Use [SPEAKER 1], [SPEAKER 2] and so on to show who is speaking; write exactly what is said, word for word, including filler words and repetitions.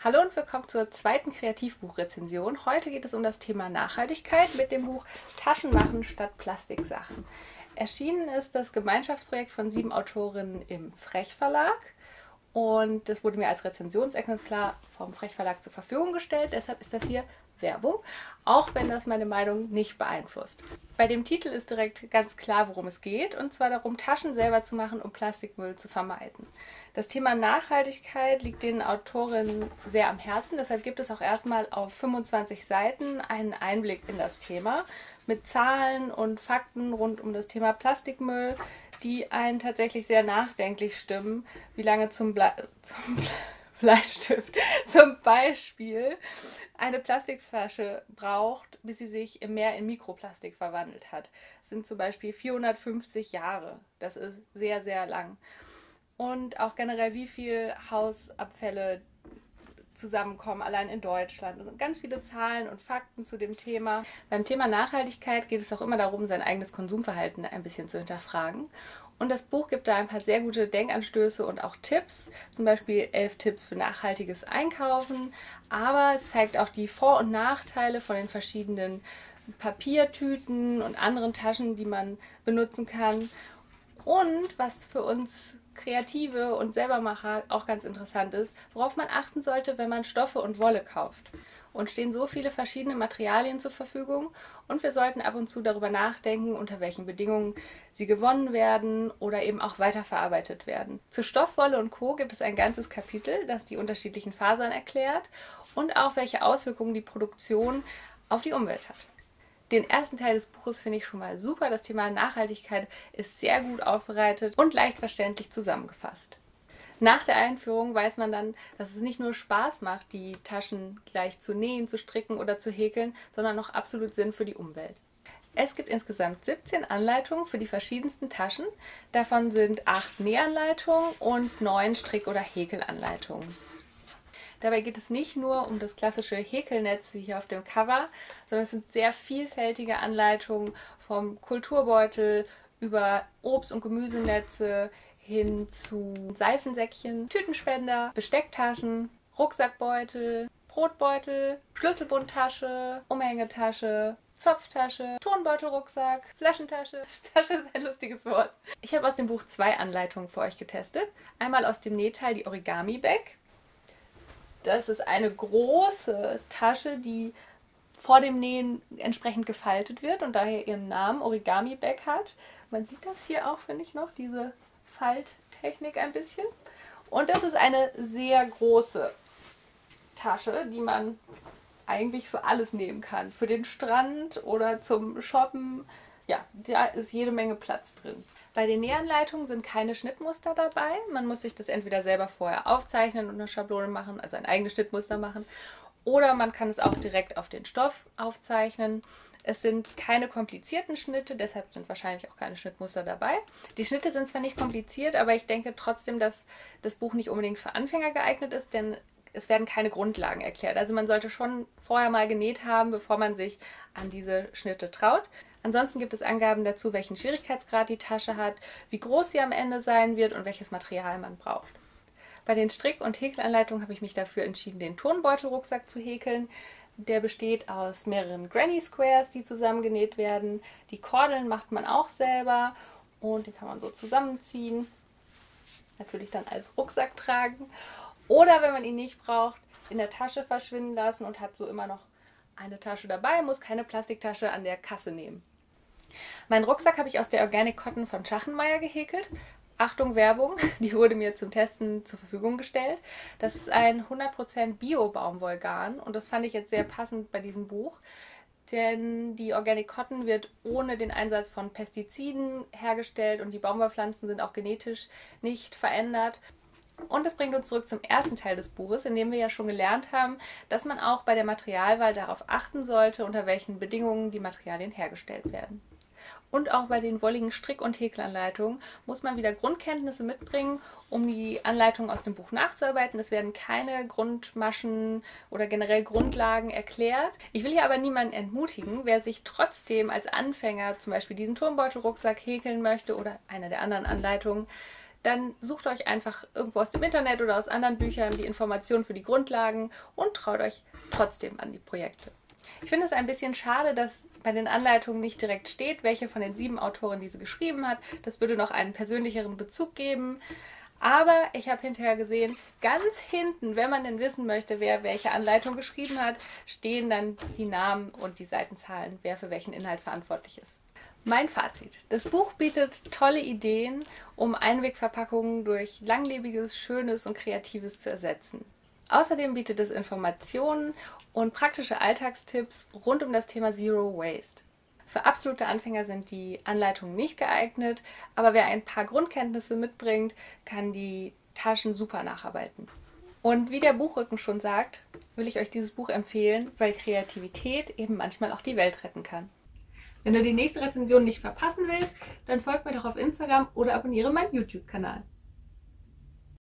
[SPEAKER 1] Hallo und willkommen zur zweiten Kreativbuchrezension. Heute geht es um das Thema Nachhaltigkeit mit dem Buch Taschen machen statt Plastiksachen. Erschienen ist das Gemeinschaftsprojekt von sieben Autorinnen im Frech Verlag und das wurde mir als Rezensionsexemplar vom Frech Verlag zur Verfügung gestellt. Deshalb ist das hier Werbung, auch wenn das meine Meinung nicht beeinflusst. Bei dem Titel ist direkt ganz klar, worum es geht, und zwar darum, Taschen selber zu machen, um Plastikmüll zu vermeiden. Das Thema Nachhaltigkeit liegt den Autorinnen sehr am Herzen, deshalb gibt es auch erstmal auf fünfundzwanzig Seiten einen Einblick in das Thema mit Zahlen und Fakten rund um das Thema Plastikmüll, die einen tatsächlich sehr nachdenklich stimmen, wie lange zum, Ble zum Ble Bleistift zum Beispiel eine Plastikflasche braucht, bis sie sich im Meer in Mikroplastik verwandelt hat. Das sind zum Beispiel vierhundertfünfzig Jahre. Das ist sehr, sehr lang. Und auch generell, wie viel Hausabfälle zusammenkommen, allein in Deutschland. Und ganz viele Zahlen und Fakten zu dem Thema. Beim Thema Nachhaltigkeit geht es auch immer darum, sein eigenes Konsumverhalten ein bisschen zu hinterfragen. Und das Buch gibt da ein paar sehr gute Denkanstöße und auch Tipps, zum Beispiel elf Tipps für nachhaltiges Einkaufen. Aber es zeigt auch die Vor- und Nachteile von den verschiedenen Papiertüten und anderen Taschen, die man benutzen kann. Und was für uns Kreative und Selbermacher auch ganz interessant ist, worauf man achten sollte, wenn man Stoffe und Wolle kauft. Und stehen so viele verschiedene Materialien zur Verfügung und wir sollten ab und zu darüber nachdenken, unter welchen Bedingungen sie gewonnen werden oder eben auch weiterverarbeitet werden. Zu Stoff, Wolle und Co. gibt es ein ganzes Kapitel, das die unterschiedlichen Fasern erklärt und auch welche Auswirkungen die Produktion auf die Umwelt hat. Den ersten Teil des Buches finde ich schon mal super. Das Thema Nachhaltigkeit ist sehr gut aufbereitet und leicht verständlich zusammengefasst. Nach der Einführung weiß man dann, dass es nicht nur Spaß macht, die Taschen gleich zu nähen, zu stricken oder zu häkeln, sondern auch absolut Sinn für die Umwelt. Es gibt insgesamt siebzehn Anleitungen für die verschiedensten Taschen. Davon sind acht Nähanleitungen und neun Strick- oder Häkelanleitungen. Dabei geht es nicht nur um das klassische Häkelnetz wie hier auf dem Cover, sondern es sind sehr vielfältige Anleitungen vom Kulturbeutel über Obst- und Gemüsenetze hin zu Seifensäckchen, Tütenspender, Bestecktaschen, Rucksackbeutel, Brotbeutel, Schlüsselbundtasche, Umhängetasche, Zopftasche, Turnbeutelrucksack, Flaschentasche. Tasche ist ein lustiges Wort. Ich habe aus dem Buch zwei Anleitungen für euch getestet. Einmal aus dem Nähteil die Origami Bag. Das ist eine große Tasche, die vor dem Nähen entsprechend gefaltet wird und daher ihren Namen Origami Bag hat. Man sieht das hier auch, finde ich, noch, diese Falttechnik ein bisschen. Und das ist eine sehr große Tasche, die man eigentlich für alles nehmen kann. Für den Strand oder zum Shoppen. Ja, da ist jede Menge Platz drin. Bei den Nähanleitungen sind keine Schnittmuster dabei. Man muss sich das entweder selber vorher aufzeichnen und eine Schablone machen, also ein eigenes Schnittmuster machen. Oder man kann es auch direkt auf den Stoff aufzeichnen. Es sind keine komplizierten Schnitte, deshalb sind wahrscheinlich auch keine Schnittmuster dabei. Die Schnitte sind zwar nicht kompliziert, aber ich denke trotzdem, dass das Buch nicht unbedingt für Anfänger geeignet ist, denn es werden keine Grundlagen erklärt. Also man sollte schon vorher mal genäht haben, bevor man sich an diese Schnitte traut. Ansonsten gibt es Angaben dazu, welchen Schwierigkeitsgrad die Tasche hat, wie groß sie am Ende sein wird und welches Material man braucht. Bei den Strick- und Häkelanleitungen habe ich mich dafür entschieden, den Turnbeutelrucksack zu häkeln. Der besteht aus mehreren Granny Squares, die zusammengenäht werden. Die Kordeln macht man auch selber und die kann man so zusammenziehen. Natürlich dann als Rucksack tragen. Oder wenn man ihn nicht braucht, in der Tasche verschwinden lassen und hat so immer noch eine Tasche dabei, muss keine Plastiktasche an der Kasse nehmen. Meinen Rucksack habe ich aus der Organic Cotton von Schachenmeier gehäkelt. Achtung, Werbung, die wurde mir zum Testen zur Verfügung gestellt. Das ist ein hundert Prozent Bio-Baumwollgarn und das fand ich jetzt sehr passend bei diesem Buch, denn die Organic Cotton wird ohne den Einsatz von Pestiziden hergestellt und die Baumwollpflanzen sind auch genetisch nicht verändert. Und das bringt uns zurück zum ersten Teil des Buches, in dem wir ja schon gelernt haben, dass man auch bei der Materialwahl darauf achten sollte, unter welchen Bedingungen die Materialien hergestellt werden. Und auch bei den wolligen Strick- und Häkelanleitungen muss man wieder Grundkenntnisse mitbringen, um die Anleitungen aus dem Buch nachzuarbeiten. Es werden keine Grundmaschen oder generell Grundlagen erklärt. Ich will hier aber niemanden entmutigen, wer sich trotzdem als Anfänger zum Beispiel diesen Turnbeutelrucksack häkeln möchte oder eine der anderen Anleitungen, dann sucht euch einfach irgendwo aus dem Internet oder aus anderen Büchern die Informationen für die Grundlagen und traut euch trotzdem an die Projekte. Ich finde es ein bisschen schade, dass bei den Anleitungen nicht direkt steht, welche von den sieben Autoren diese geschrieben hat. Das würde noch einen persönlicheren Bezug geben. Aber ich habe hinterher gesehen, ganz hinten, wenn man denn wissen möchte, wer welche Anleitung geschrieben hat, stehen dann die Namen und die Seitenzahlen, wer für welchen Inhalt verantwortlich ist. Mein Fazit. Das Buch bietet tolle Ideen, um Einwegverpackungen durch langlebiges, schönes und kreatives zu ersetzen. Außerdem bietet es Informationen und praktische Alltagstipps rund um das Thema Zero Waste. Für absolute Anfänger sind die Anleitungen nicht geeignet, aber wer ein paar Grundkenntnisse mitbringt, kann die Taschen super nacharbeiten. Und wie der Buchrücken schon sagt, will ich euch dieses Buch empfehlen, weil Kreativität eben manchmal auch die Welt retten kann. Wenn du die nächste Rezension nicht verpassen willst, dann folg mir doch auf Instagram oder abonniere meinen YouTube-Kanal.